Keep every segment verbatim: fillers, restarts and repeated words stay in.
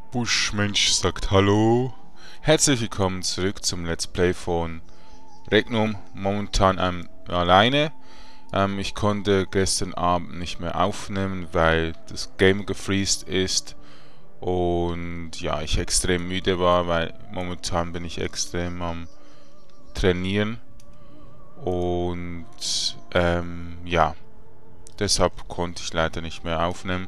Buschmensch sagt Hallo. Herzlich willkommen zurück zum Let's Play von Regnum. Momentan ähm, alleine. Ähm, ich konnte gestern Abend nicht mehr aufnehmen, weil das Game gefreezed ist. Und ja, ich extrem müde war, weil momentan bin ich extrem am Trainieren. Und ähm, ja, deshalb konnte ich leider nicht mehr aufnehmen.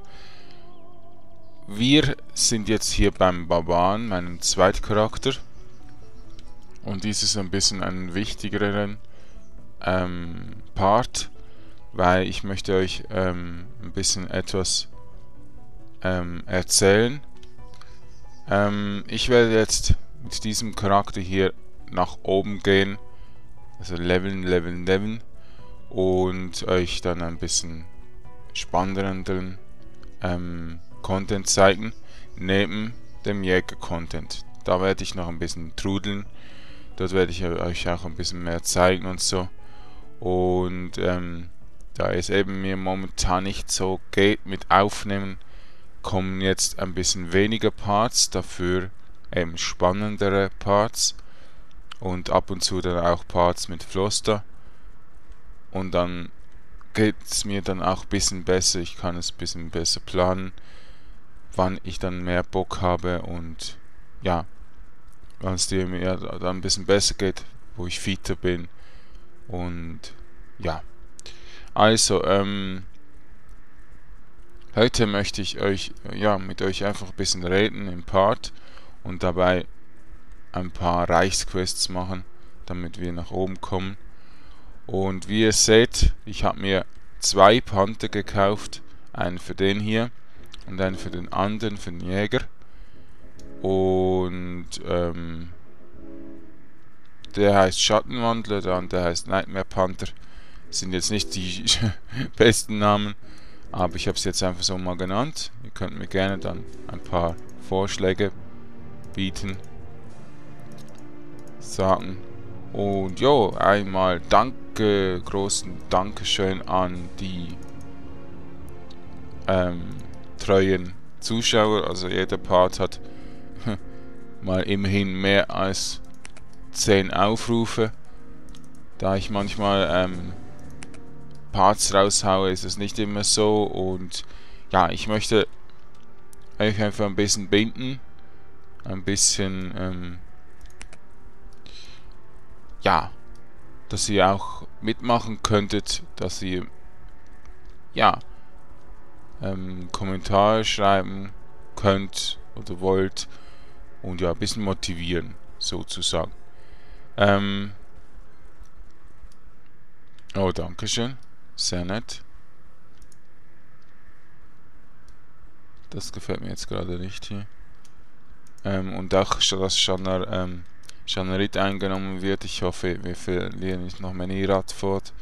Wir sind jetzt hier beim Barbaren, meinem Zweitcharakter. Und dies ist ein bisschen ein wichtigeren ähm, Part, weil ich möchte euch ähm, ein bisschen etwas ähm, erzählen. Ähm, ich werde jetzt mit diesem Charakter hier nach oben gehen, also leveln, leveln, leveln und euch dann ein bisschen spannenderen ähm, Content zeigen, neben dem Jäger-Content. Da werde ich noch ein bisschen trudeln, dort werde ich euch auch ein bisschen mehr zeigen und so. Und ähm, da es eben mir momentan nicht so geht mit Aufnehmen, kommen jetzt ein bisschen weniger Parts, dafür eben spannendere Parts und ab und zu dann auch Parts mit Floster. Und dann geht es mir dann auch ein bisschen besser, ich kann es ein bisschen besser planen, wann ich dann mehr Bock habe und ja, wann es dir mir dann ein bisschen besser geht, wo ich fitter bin und ja. Also, ähm, heute möchte ich euch, ja, mit euch einfach ein bisschen reden im Part und dabei ein paar Reichsquests machen, damit wir nach oben kommen. Und wie ihr seht, ich habe mir zwei Panther gekauft, einen für den hier und einen für den anderen, für den Jäger. Und ähm, der heißt Schattenwandler, der andere heißt Nightmare Panther. Sind jetzt nicht die besten Namen, aber ich habe es jetzt einfach so mal genannt. Ihr könnt mir gerne dann ein paar Vorschläge bieten, sagen. Und jo, einmal danke, großen Dankeschön an die ähm, treuen Zuschauer. Also jeder Part hat mal immerhin mehr als zehn Aufrufe. Da ich manchmal ähm, Parts raushaue, ist es nicht immer so. Und ja, ich möchte euch einfach ein bisschen binden. Ein bisschen, ähm, ja, dass ihr auch mitmachen könntet, dass ihr, ja, ähm, Kommentare schreiben könnt oder wollt und ja, ein bisschen motivieren, sozusagen. Ähm, oh, danke schön. Sehr nett. Das gefällt mir jetzt gerade nicht hier. Ähm, und auch, dass Schanar, ähm, Schanarit eingenommen wird. Ich hoffe, wir verlieren nicht noch Menirat fort.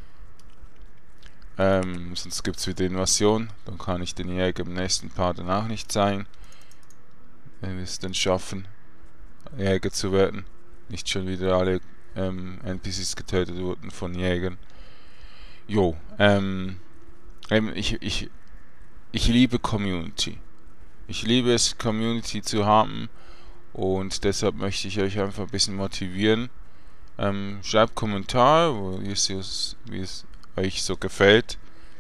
Ähm, sonst gibt es wieder Invasion. Dann kann ich den Jäger im nächsten Part dann auch nicht zeigen. Wenn wir es dann schaffen, Jäger zu werden. Nicht schon wieder alle ähm, N P Cs getötet wurden von Jägern. Jo, ähm, eben, ich, ich, ich liebe Community. Ich liebe es, Community zu haben und deshalb möchte ich euch einfach ein bisschen motivieren. Ähm, schreibt Kommentare, wo ihr es, wie es euch so gefällt.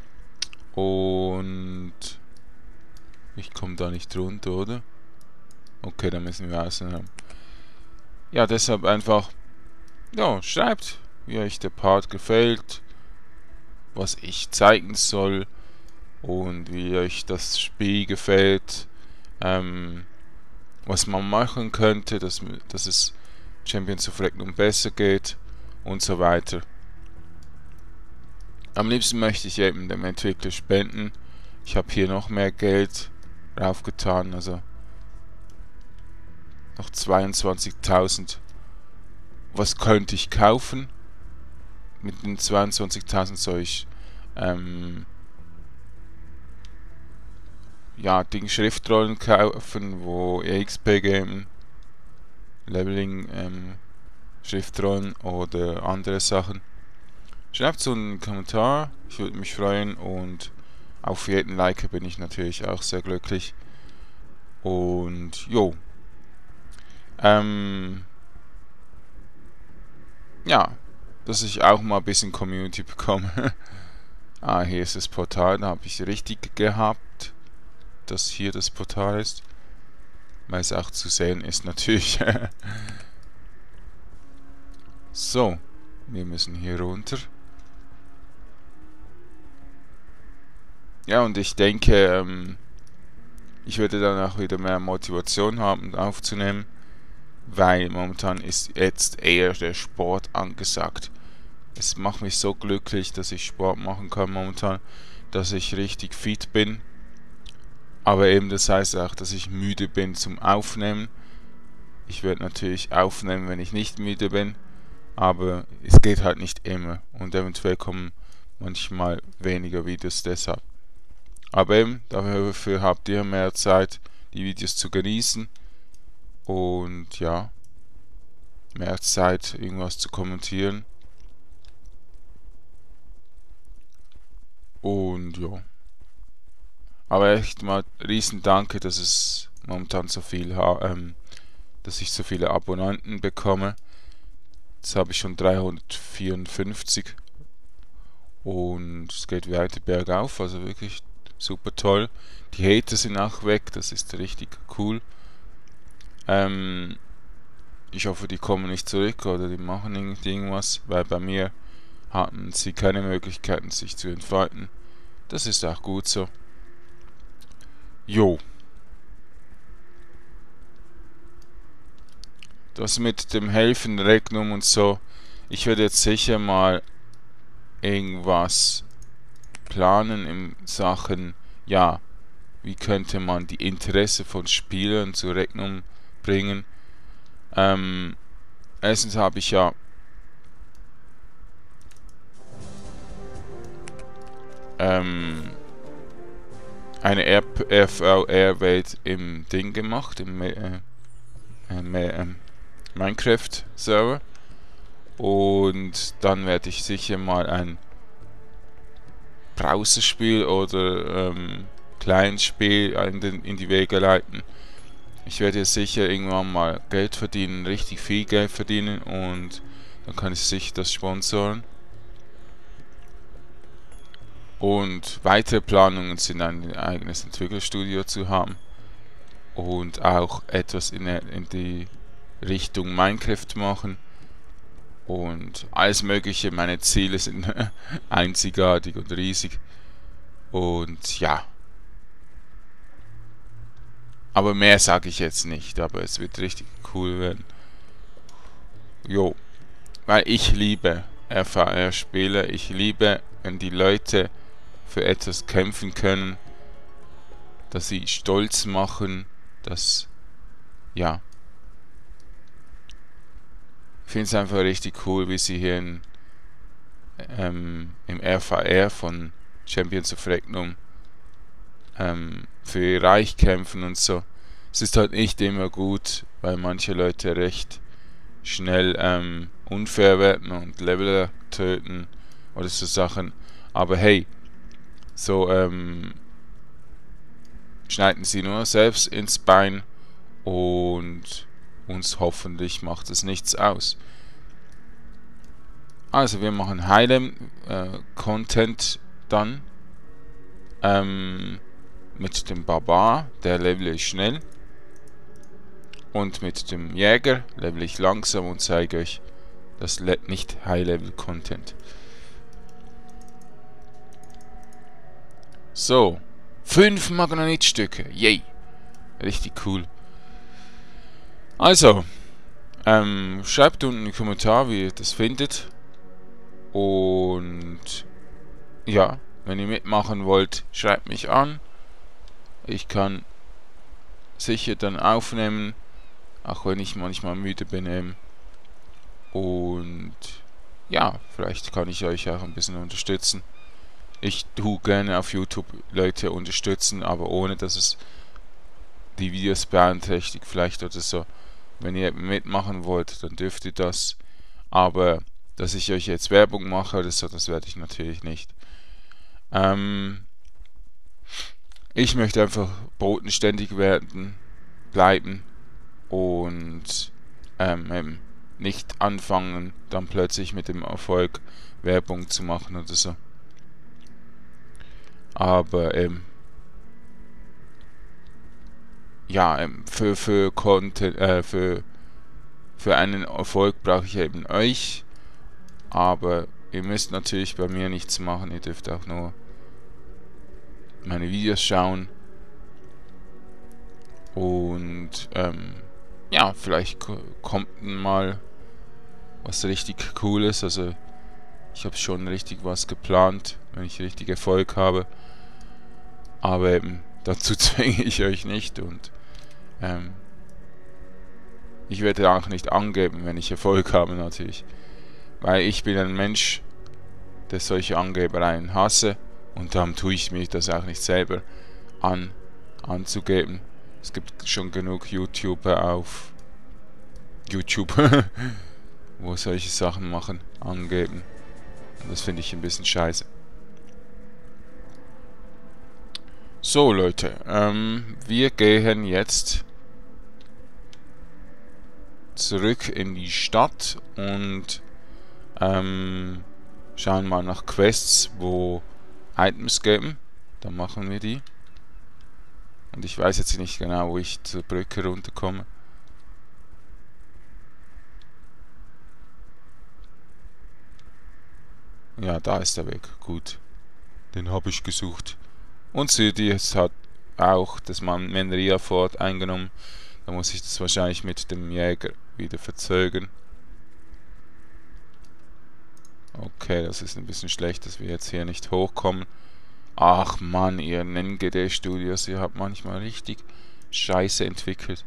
Und ich komme da nicht runter, oder? Okay, dann müssen wir außen haben. Ja, deshalb einfach, ja, schreibt, wie euch der Part gefällt, was ich zeigen soll und wie euch das Spiel gefällt, ähm, was man machen könnte, dass, dass es Champions of Regnum besser geht und so weiter. Am liebsten möchte ich eben dem Entwickler spenden. Ich habe hier noch mehr Geld draufgetan, also noch zweiundzwanzigtausend. Was könnte ich kaufen? Mit den zweiundzwanzigtausend soll ich ähm, ja, Ding Schriftrollen kaufen, wo E X P geben, Leveling, ähm, Schriftrollen oder andere Sachen. Schreibt so einen Kommentar, ich würde mich freuen und auf jeden Like bin ich natürlich auch sehr glücklich. Und jo. Ähm, ja, dass ich auch mal ein bisschen Community bekomme. Ah, hier ist das Portal, da habe ich richtig gehabt, dass hier das Portal ist. Weil es auch zu sehen ist natürlich. So, wir müssen hier runter. Ja, und ich denke, ähm, ich werde dann auch wieder mehr Motivation haben, aufzunehmen, weil momentan ist jetzt eher der Sport angesagt. Es macht mich so glücklich, dass ich Sport machen kann momentan, dass ich richtig fit bin. Aber eben das heißt auch, dass ich müde bin zum Aufnehmen. Ich werde natürlich aufnehmen, wenn ich nicht müde bin, aber es geht halt nicht immer und eventuell kommen manchmal weniger Videos deshalb. Aber eben, dafür habt ihr mehr Zeit, die Videos zu genießen und ja, mehr Zeit, irgendwas zu kommentieren. Und ja. Aber echt mal riesen Danke, dass es momentan so viel, ähm, dass ich so viele Abonnenten bekomme. Jetzt habe ich schon dreihundertvierundfünfzig und es geht weiter bergauf, also wirklich super toll. Die Hater sind auch weg, das ist richtig cool. Ähm, ich hoffe, die kommen nicht zurück oder die machen irgendwas, weil bei mir hatten sie keine Möglichkeiten, sich zu entfalten. Das ist auch gut so. Jo. Das mit dem Helfen, Regnum und so. Ich werde jetzt sicher mal irgendwas planen in Sachen, ja, wie könnte man die Interesse von Spielern zu Regnum bringen. Ähm, erstens habe ich ja ähm, eine R V R-Welt im Ding gemacht, im äh, äh, Minecraft-Server. Und dann werde ich sicher mal ein Browserspiel oder ähm, Kleinspiel in, den, in die Wege leiten. Ich werde jetzt sicher irgendwann mal Geld verdienen, richtig viel Geld verdienen und dann kann ich sicher das sponsoren. Und weitere Planungen sind ein eigenes Entwicklerstudio zu haben und auch etwas in, in die Richtung Minecraft machen und alles mögliche. Meine Ziele sind einzigartig und riesig und ja. Aber mehr sage ich jetzt nicht, aber es wird richtig cool werden. Jo, weil ich liebe R V R-Spiele, ich liebe, wenn die Leute für etwas kämpfen können, dass sie stolz machen, dass, ja. Ich finde es einfach richtig cool, wie sie hier in, ähm, im R V R von Champions of Regnum ähm, für ihr Reich kämpfen und so. Es ist halt nicht immer gut, weil manche Leute recht schnell ähm, unfair werden und Leveler töten oder so Sachen. Aber hey, so ähm, schneiden sie nur selbst ins Bein und uns hoffentlich macht es nichts aus. Also wir machen Heilem äh, Content dann ähm, mit dem Barbar, der level ich schnell, und mit dem Jäger level ich langsam und zeige euch das nicht High Level Content. So, fünf Magnetstücke, yay, richtig cool. Also, ähm, schreibt unten in die Kommentare, wie ihr das findet. Und ja, wenn ihr mitmachen wollt, schreibt mich an. Ich kann sicher dann aufnehmen, auch wenn ich manchmal müde bin eben. Und ja, vielleicht kann ich euch auch ein bisschen unterstützen. Ich tue gerne auf YouTube Leute unterstützen, aber ohne dass es die Videos beeinträchtigt vielleicht oder so. Wenn ihr mitmachen wollt, dann dürft ihr das. Aber dass ich euch jetzt Werbung mache oder so, das werde ich natürlich nicht. Ähm, ich möchte einfach bodenständig werden bleiben und ähm, eben nicht anfangen, dann plötzlich mit dem Erfolg Werbung zu machen oder so. Aber ähm, ja, ähm, für für Content, äh, für für einen Erfolg brauche ich eben euch, aber ihr müsst natürlich bei mir nichts machen, ihr dürft auch nur meine Videos schauen und ähm, ja, vielleicht kommt mal was richtig Cooles, also ich habe schon richtig was geplant, wenn ich richtig Erfolg habe, aber eben dazu zwinge ich euch nicht und ähm, ich werde auch nicht angeben, wenn ich Erfolg habe natürlich, weil ich bin ein Mensch, der solche Angebereien hasse und darum tue ich mich das auch nicht selber an, anzugeben. Es gibt schon genug YouTuber auf YouTube, wo solche Sachen machen, angeben. Und das finde ich ein bisschen scheiße. So Leute, ähm, wir gehen jetzt zurück in die Stadt und ähm, schauen mal nach Quests, wo Items geben. Dann machen wir die. Und ich weiß jetzt nicht genau, wo ich zur Brücke runterkomme. Ja, da ist der Weg. Gut. Den habe ich gesucht. Und Sidious hat auch das Manria Fort eingenommen. Da muss ich das wahrscheinlich mit dem Jäger wieder verzögern. Okay, das ist ein bisschen schlecht, dass wir jetzt hier nicht hochkommen. Ach man, ihr N G D Studios, ihr habt manchmal richtig Scheiße entwickelt.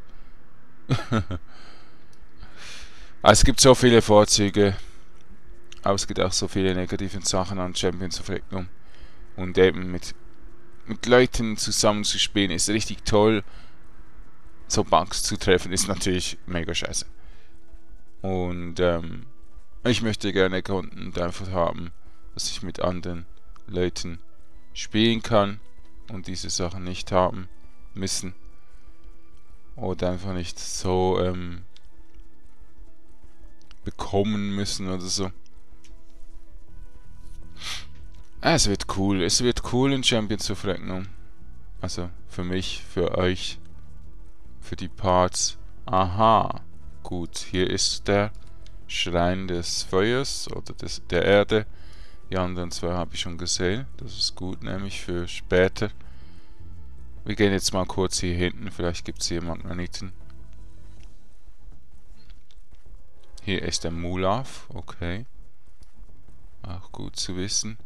Es gibt so viele Vorzüge, aber es gibt auch so viele negative Sachen an Champions of Regnum. Und eben mit, mit Leuten zusammen zu spielen ist richtig toll. So Bugs zu treffen ist natürlich mega scheiße. Und ähm, ich möchte gerne Content einfach haben, dass ich mit anderen Leuten spielen kann und diese Sachen nicht haben müssen. Oder einfach nicht so ähm, bekommen müssen oder so. Es wird cool, es wird cool in Champions of Regnum. Also für mich, für euch, für die Parts. Aha, gut, hier ist der Schrein des Feuers oder des, der Erde. Die anderen zwei habe ich schon gesehen. Das ist gut, nämlich für später. Wir gehen jetzt mal kurz hier hinten. Vielleicht gibt es hier Magnetiten. Hier ist der Mulav. Okay. Auch gut zu wissen.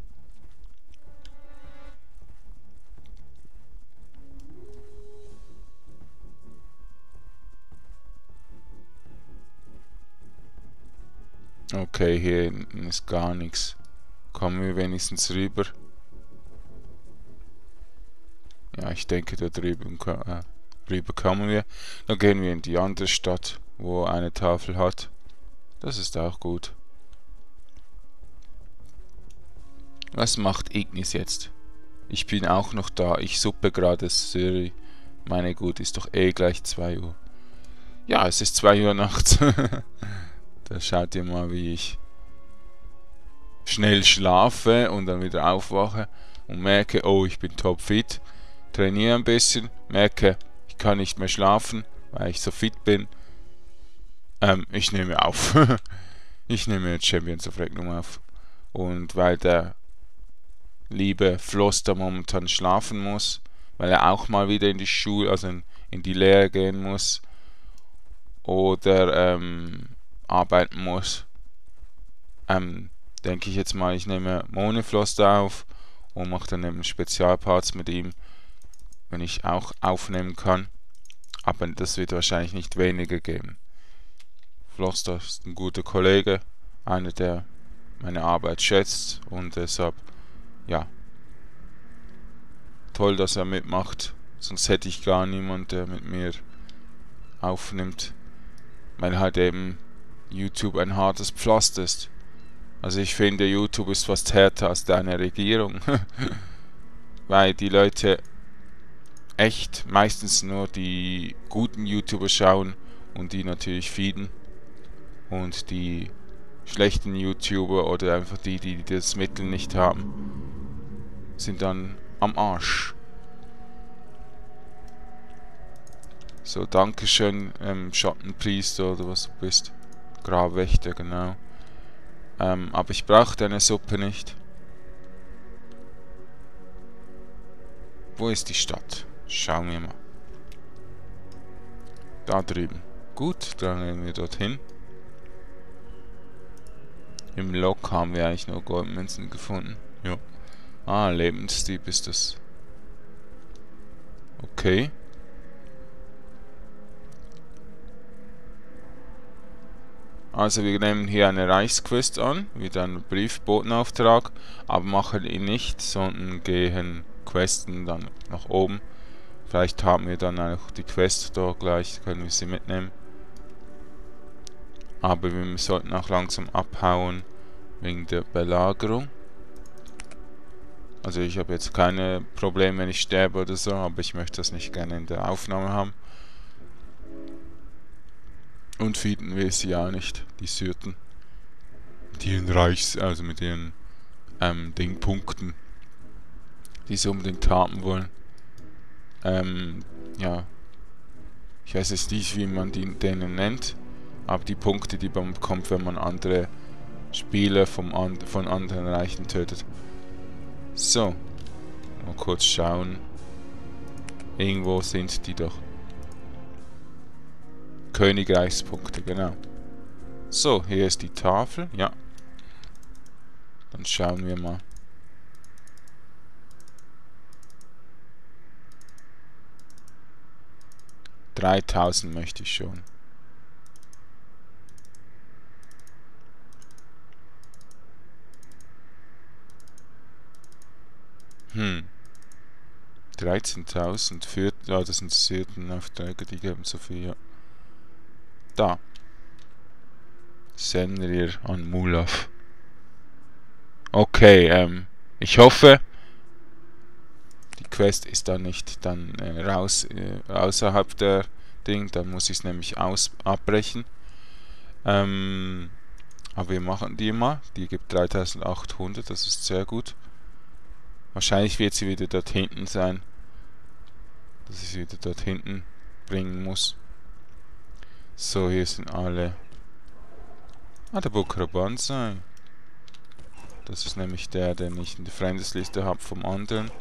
Okay, hier hinten ist gar nichts. Kommen wir wenigstens rüber. Ja, ich denke, da drüben äh, rüber kommen wir. Dann gehen wir in die andere Stadt, wo eine Tafel hat. Das ist auch gut. Was macht Ignis jetzt? Ich bin auch noch da. Ich suppe gerade Siri. Meine Gut, ist doch eh gleich zwei Uhr. Ja, es ist zwei Uhr nachts. Da schaut ihr mal, wie ich schnell schlafe und dann wieder aufwache und merke, oh, ich bin topfit. Trainiere ein bisschen, merke, ich kann nicht mehr schlafen, weil ich so fit bin. Ähm, ich nehme auf. Ich nehme jetzt Champions of Regnum auf. Und weil der liebe Floss da momentan schlafen muss, weil er auch mal wieder in die Schule, also in, in die Lehre gehen muss oder ähm, arbeiten muss, ähm, denke ich jetzt mal, ich nehme Monifloss da auf und mache dann eben Spezialparts mit ihm, wenn ich auch aufnehmen kann. Aber das wird wahrscheinlich nicht weniger geben. Floster ist ein guter Kollege, einer, der meine Arbeit schätzt und deshalb, ja, toll, dass er mitmacht. Sonst hätte ich gar niemanden, der mit mir aufnimmt, weil halt eben YouTube ein hartes Pflaster ist. Also ich finde, YouTube ist fast härter als deine Regierung. Weil die Leute echt meistens nur die guten YouTuber schauen und die natürlich feeden. Und die schlechten YouTuber oder einfach die, die das Mittel nicht haben, sind dann am Arsch. So, Dankeschön, ähm, Schattenpriester oder was du bist. Grabwächter, genau. Ähm, aber ich brauche deine Suppe nicht. Wo ist die Stadt? Schauen wir mal. Da drüben. Gut, dann gehen wir dorthin. Im Log haben wir eigentlich nur Goldmünzen gefunden. Ja. Ah, Lebensdieb ist das. Okay. Also wir nehmen hier eine Reichsquest an, wieder einen Briefbotenauftrag, aber machen ihn nicht, sondern gehen Questen dann nach oben. Vielleicht haben wir dann auch die Quest da gleich, können wir sie mitnehmen. Aber wir sollten auch langsam abhauen wegen der Belagerung. Also ich habe jetzt keine Probleme, wenn ich sterbe oder so, aber ich möchte das nicht gerne in der Aufnahme haben. Und feeden wir sie auch nicht, die Syrten. Mit ihren Reichs, also mit ihren ähm, Dingpunkten, die sie unbedingt haben wollen. Ähm, ja. Ich weiß jetzt nicht, wie man die, denen nennt, aber die Punkte, die man bekommt, wenn man andere Spieler vom and von anderen Reichen tötet. So. Mal kurz schauen. Irgendwo sind die doch. Königreichspunkte, genau. So, hier ist die Tafel, ja. Dann schauen wir mal. dreitausend möchte ich schon. Hm. dreizehntausend für, ja, das sind Syrtenaufträge, die geben so viel, ja. Da. Senrir an Mulaf. Okay, ähm, ich hoffe, die Quest ist dann nicht dann äh, raus, äh, außerhalb der Ding, dann muss ich es nämlich aus abbrechen. Ähm, aber wir machen die mal, die gibt dreitausendachthundert, das ist sehr gut. Wahrscheinlich wird sie wieder dort hinten sein, dass ich sie wieder dort hinten bringen muss. So, hier sind alle. Ah, der Bukra Banzai. Das ist nämlich der, den ich in der Freundesliste habe vom anderen.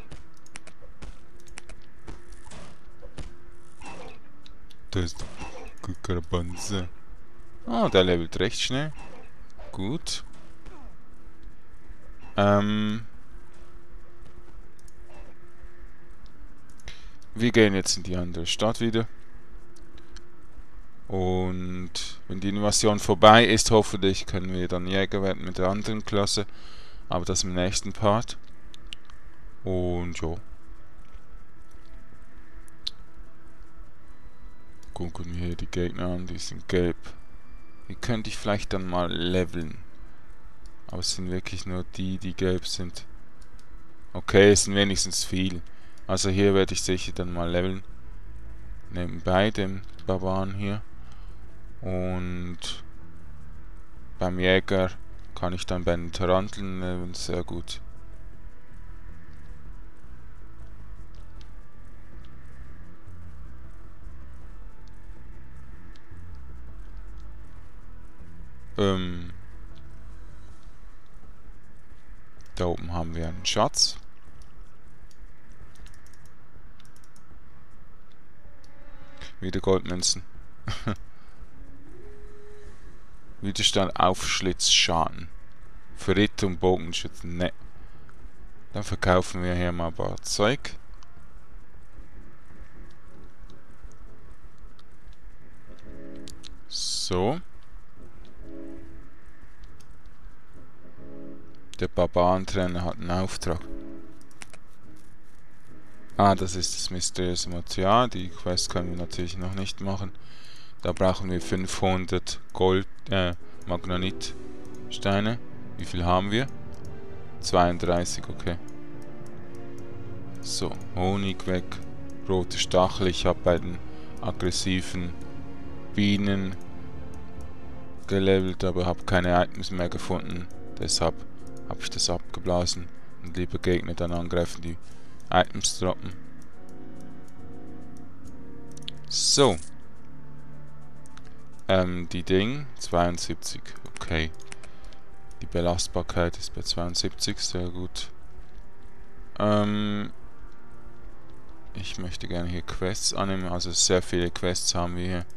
Das ist der Bukra Banzai. Ah, der levelt recht schnell. Gut. Ähm. Wir gehen jetzt in die andere Stadt wieder. Und wenn die Invasion vorbei ist, hoffentlich können wir dann Jäger werden mit der anderen Klasse. Aber das im nächsten Part. Und ja. Gucken wir hier die Gegner an, die sind gelb. Die könnte ich vielleicht dann mal leveln. Aber es sind wirklich nur die, die gelb sind. Okay, es sind wenigstens viel. Also hier werde ich sicher dann mal leveln. Nebenbei dem Barbaren hier. Und beim Jäger kann ich dann bei den Taranteln leveln, sehr gut. Ähm, da oben haben wir einen Schatz. Wieder Goldmünzen. Widerstand auf Schlitzschaden. Für Ritter und Bogenschützen. Ne. Dann verkaufen wir hier mal ein paar Zeug. So. Der Barbarentrainer hat einen Auftrag. Ah, das ist das mysteriöse Material. Die Quest können wir natürlich noch nicht machen. Da brauchen wir fünfhundert Gold, äh, Magnetsteine. Wie viel haben wir? zweiunddreißig, okay. So, Honig weg. rote Stachel. Ich habe bei den aggressiven Bienen gelevelt, aber habe keine Items mehr gefunden. Deshalb habe ich das abgeblasen und lieber Gegner dann angreifen, die Items droppen. So. Ähm, die Ding, zweiundsiebzig, okay. Die Belastbarkeit ist bei zweiundsiebzig, sehr gut. Ähm, ich möchte gerne hier Quests annehmen, also sehr viele Quests haben wir hier.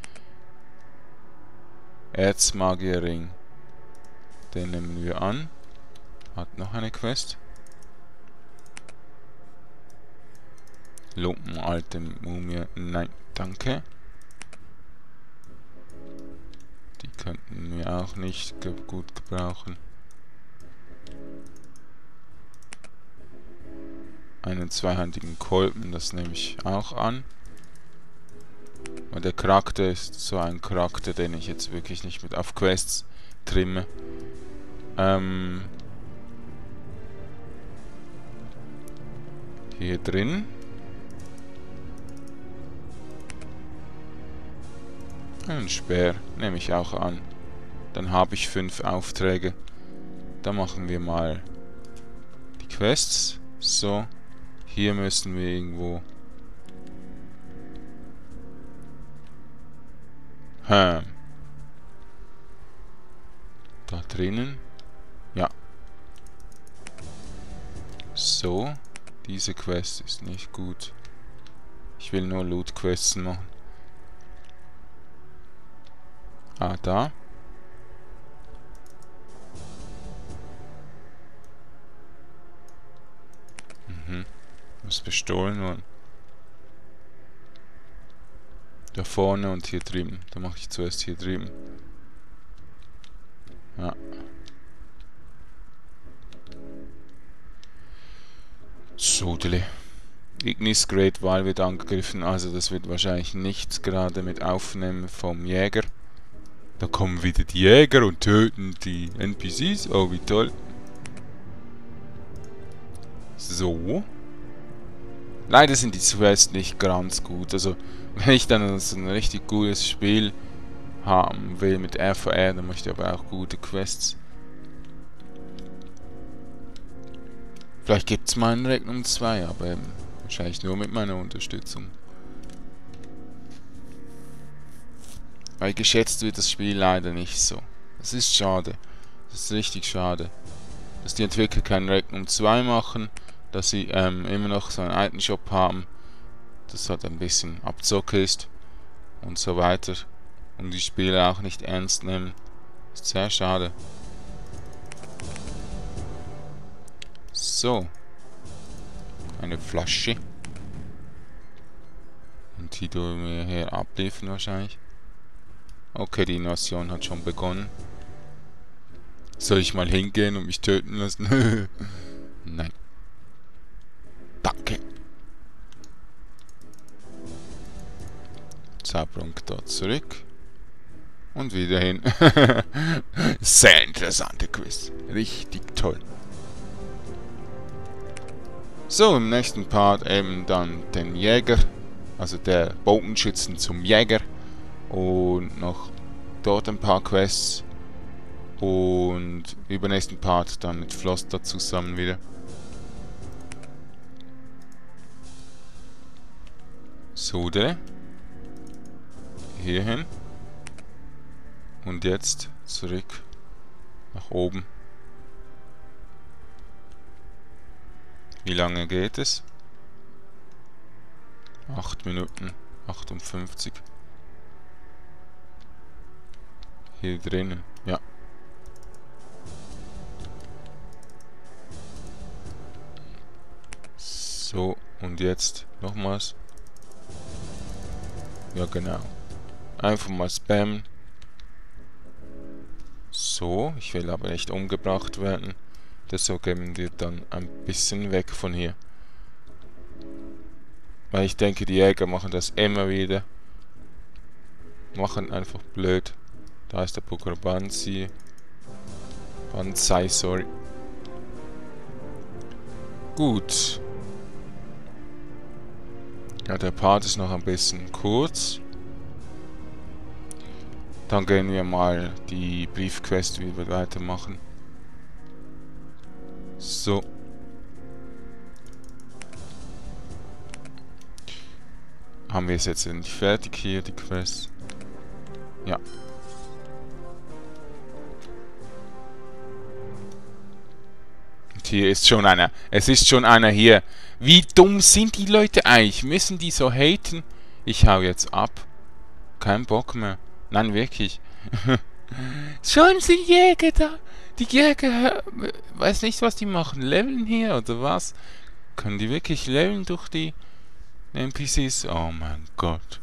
Erzmagierring, den nehmen wir an. Hat noch eine Quest. Lumpenalte Mumie, nein, danke. Die könnten wir auch nicht ge gut gebrauchen. Einen zweihandigen Kolben, das nehme ich auch an. Und der Charakter ist so ein Charakter, den ich jetzt wirklich nicht mit auf Quests trimme. Ähm hier drin. Einen Speer nehme ich auch an. Dann habe ich fünf Aufträge. Da machen wir mal die Quests. So. Hier müssen wir irgendwo... Hm. Da drinnen. Ja. So. Diese Quest ist nicht gut. Ich will nur Loot-Quests machen. Ah, da. Mhm. Muss bestohlen worden. Da vorne und hier drüben. Da mache ich zuerst hier drüben. Ja. Sodele. Ignis Great Wall wird angegriffen, also das wird wahrscheinlich nichts gerade mit Aufnehmen vom Jäger. Da kommen wieder die Jäger und töten die N P Cs. Oh, wie toll. So. Leider sind die Quests nicht ganz gut. Also, wenn ich dann so ein richtig gutes Spiel haben will mit R V R, dann möchte ich aber auch gute Quests. Vielleicht gibt es mal einen Regnum zwei, aber eben wahrscheinlich nur mit meiner Unterstützung. Weil geschätzt wird das Spiel leider nicht so. Das ist schade. Das ist richtig schade. Dass die Entwickler keinen Regnum zwei machen, dass sie ähm, immer noch so einen Itemshop haben, das halt ein bisschen Abzocke ist und so weiter. Und die Spiele auch nicht ernst nehmen. Ist sehr schade. So. Eine Flasche. Und die tun wir hier abliefern wahrscheinlich. Okay, die Invasion hat schon begonnen. Soll ich mal hingehen und mich töten lassen? Nein. Danke. Zauberung dort zurück. Und wieder hin. Sehr interessante Quiz. Richtig toll. So, im nächsten Part eben dann den Jäger. Also der Bogenschützen zum Jäger. Und noch dort ein paar Quests. Und übernächsten Part dann mit Floster zusammen wieder. So, der. Hierhin. Und jetzt zurück nach oben. Wie lange geht es? acht Minuten achtundfünfzig. Hier drinnen, ja. So, und jetzt nochmals. Ja, genau. Einfach mal spammen. So, ich will aber nicht umgebracht werden. Deshalb gehen wir dann ein bisschen weg von hier. Weil ich denke, die Jäger machen das immer wieder. Machen einfach blöd. Da ist der Poker Banzai. Banzai, sorry. Gut. Ja, der Part ist noch ein bisschen kurz. Dann gehen wir mal die Briefquest wieder weitermachen. So. Haben wir es jetzt endlich fertig hier, die Quest? Ja. Und hier ist schon einer. Es ist schon einer hier. Wie dumm sind die Leute eigentlich? Müssen die so haten? Ich hau jetzt ab. Kein Bock mehr. Nein, wirklich. Schon sind Jäger da. Die Jäger, weiß nicht, was die machen. Leveln hier oder was? Können die wirklich leveln durch die N P Cs? Oh mein Gott.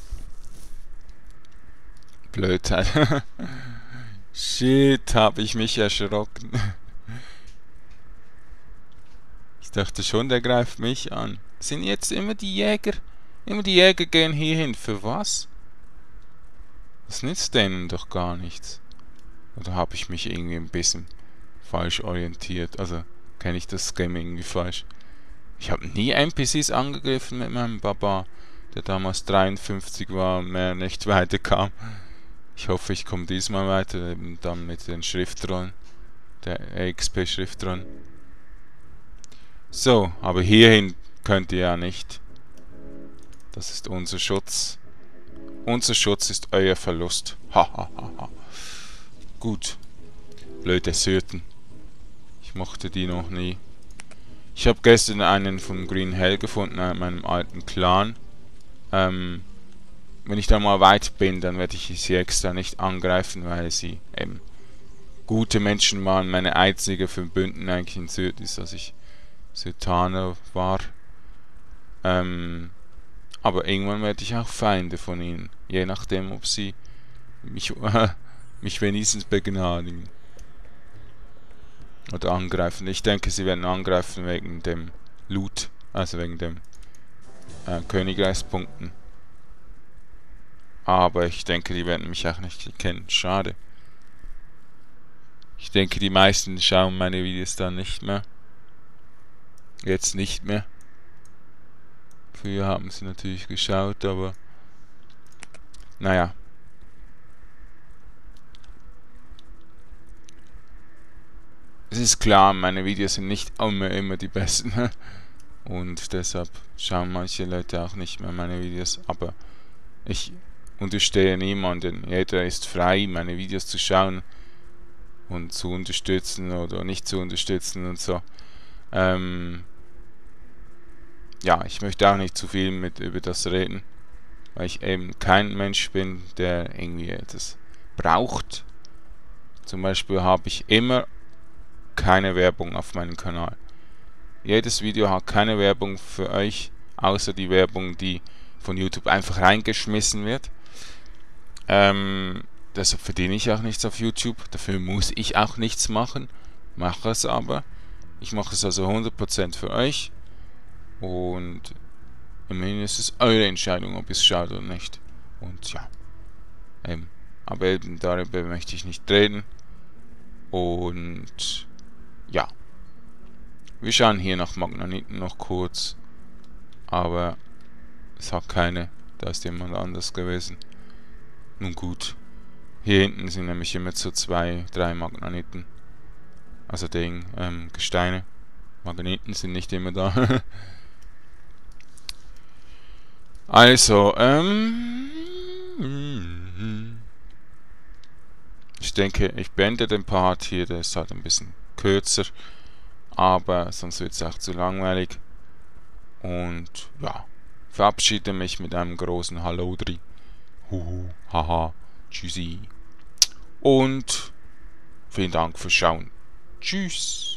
Blödheit. Shit, hab ich mich erschrocken. Ich dachte schon, der greift mich an. Sind jetzt immer die Jäger? Immer die Jäger gehen hierhin. Für was? Das nützt denen doch gar nichts. Oder habe ich mich irgendwie ein bisschen falsch orientiert? Also, kenne ich das Game irgendwie falsch? Ich habe nie N P Cs angegriffen mit meinem Baba, der damals dreiundfünfzig war und mehr nicht weiterkam. Ich hoffe, ich komme diesmal weiter, eben dann mit den Schriftrollen, der X P-Schriftrollen. So, aber hierhin könnt ihr ja nicht. Das ist unser Schutz. Unser Schutz ist euer Verlust. Hahaha. Ha, ha. Gut. Blöde Syrten. Ich mochte die noch nie. Ich habe gestern einen von Green Hell gefunden, meinem alten Clan. Ähm, wenn ich da mal weit bin, dann werde ich sie extra nicht angreifen, weil sie eben gute Menschen waren. Meine einzige Verbündeten eigentlich in Syrt ist, dass ich Syrtaner war. Ähm, aber irgendwann werde ich auch Feinde von ihnen. Je nachdem, ob sie mich, äh, mich wenigstens begnadigen. Oder angreifen. Ich denke, sie werden angreifen wegen dem Loot. Also wegen dem äh, Königreichspunkten. Aber ich denke, die werden mich auch nicht kennen. Schade. Ich denke, die meisten schauen meine Videos dann nicht mehr. Jetzt nicht mehr. Früher haben sie natürlich geschaut, aber naja. Es ist klar, meine Videos sind nicht immer, immer die besten. Und deshalb schauen manche Leute auch nicht mehr meine Videos. Aber ich unterstehe niemanden. Jeder ist frei, meine Videos zu schauen und zu unterstützen oder nicht zu unterstützen und so. Ähm, ja, ich möchte auch nicht zu viel mit über das reden, weil ich eben kein Mensch bin, der irgendwie etwas braucht. Zum Beispiel habe ich immer keine Werbung auf meinem Kanal. Jedes Video hat keine Werbung für euch, außer die Werbung, die von YouTube einfach reingeschmissen wird. Ähm, deshalb verdiene ich auch nichts auf YouTube. Dafür muss ich auch nichts machen. Mache es aber. Ich mache es also hundert Prozent für euch. Und immerhin ist es eure Entscheidung, ob ihr es schaut oder nicht. Und ja. Eben. Aber eben darüber möchte ich nicht reden. Und ja. Wir schauen hier nach Magnaniten noch kurz. Aber es hat keine. Da ist jemand anders gewesen. Nun gut. Hier hinten sind nämlich immer so zwei, drei Magnaniten. Also Ding, ähm, Gesteine. Magneten sind nicht immer da. Also, ähm... ich denke, ich beende den Part hier. Der ist halt ein bisschen kürzer. Aber sonst wird es auch zu langweilig. Und ja, verabschiede mich mit einem großen Hallodri. Huhu, haha, tschüssi. Und vielen Dank fürs Schauen. Tschüss.